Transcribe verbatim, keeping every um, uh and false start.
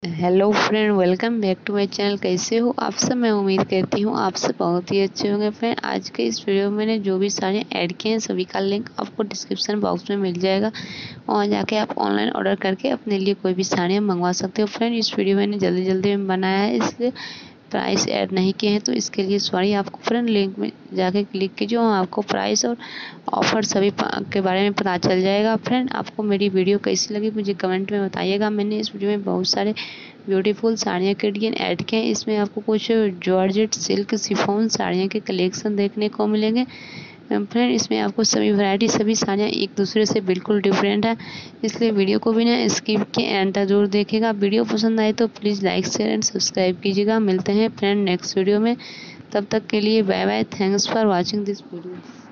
Hello friend, welcome back to my channel. कैसे हो आप सब? मैं उम्मीद करती हूँ आप सब बहुत ही अच्छे होंगे। फ्रेंड, आज के इस वीडियो में मैंने जो भी साड़ियाँ ऐड किए हैं सभी का लिंक आपको डिस्क्रिप्शन बॉक्स में मिल जाएगा। वहाँ जाके आप ऑनलाइन ऑर्डर करके अपने लिए कोई भी साड़ियाँ मंगवा सकते हो। फ्रेंड, इस वीडियो मैंने जल्दी जल्दी में बनाया है, इसलिए प्राइस ऐड नहीं किए हैं, तो इसके लिए सॉरी। आपको फ्रेंड लिंक में जाके क्लिक कीजिए, वहाँ आपको प्राइस और ऑफर सभी के बारे में पता चल जाएगा। फ्रेंड, आपको मेरी वीडियो कैसी लगी मुझे कमेंट में बताइएगा। मैंने इस वीडियो में बहुत सारे ब्यूटीफुल साड़ियाँ के डिजाइन ऐड किए हैं। इसमें आपको कुछ जॉर्जेट सिल्क शिफॉन साड़ियों के कलेक्शन देखने को मिलेंगे। फ्रेंड, इसमें आपको सभी वैरायटी सभी साड़ियाँ एक दूसरे से बिल्कुल डिफरेंट है, इसलिए वीडियो को भी ना स्किप के एंड तक जरूर देखिएगा। वीडियो पसंद आए तो please like share and subscribe कीजिएगा। मिलते हैं फ्रेंड नेक्स्ट वीडियो में, तब तक के लिए bye bye. Thanks for watching this video.